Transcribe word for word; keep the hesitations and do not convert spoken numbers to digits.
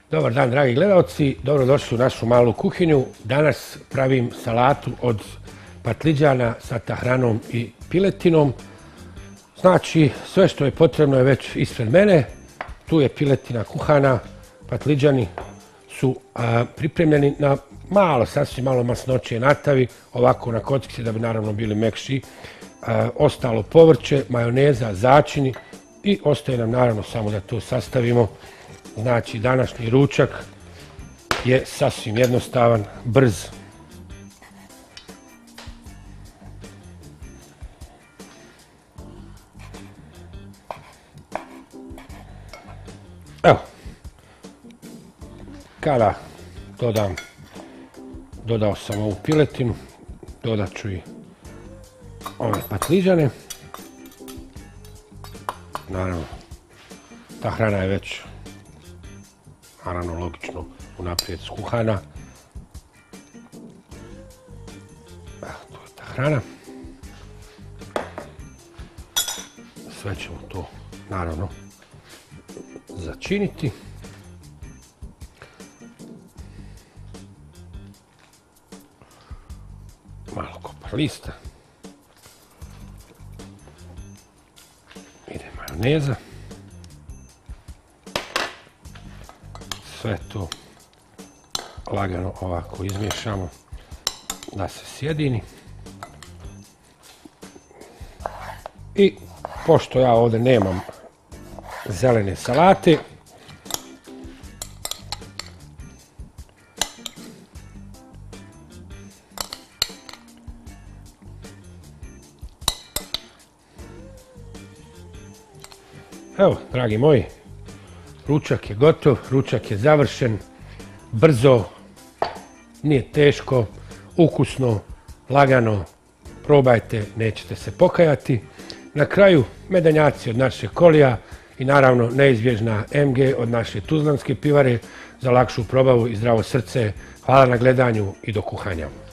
Dobar dan, dragi gledalci, dobrodošli u našu malu kuhinju. Danas pravim salatu od patliđana sa tahranom i piletinom. Znači, sve što je potrebno je već ispred mene. Tu je piletina kuhana, patliđani su a, pripremljeni na malo, sasvim malo masnoće natavi, ovako na kockice da bi naravno bili mekši. A, ostalo povrće, majoneza, začini i ostaje nam naravno samo da to sastavimo. Znači, današnji ručak je sasvim jednostavan, brz. Evo, kada dodam, dodao sam ovu piletinu, dodat ću i ove patliđane. Naravno, ta hrana je već naravno logično unaprijed skuhana. Evo, to je ta hrana. Sve ćemo to naravno začiniti. Malo kopar lista. Ide majoneza. Sve to lagano ovako izmiješamo da se sjedini. I pošto ja ovdje nemam zelene salate, evo, dragi moji, ručak je gotov, ručak je završen, brzo, nije teško, ukusno, lagano, probajte, nećete se pokajati. Na kraju medenjaci od naše Kolija i naravno neizbježna em ge od naše tuzlanske pivare za lakšu probavu i zdravo srce. Hvala na gledanju i do kuhanja.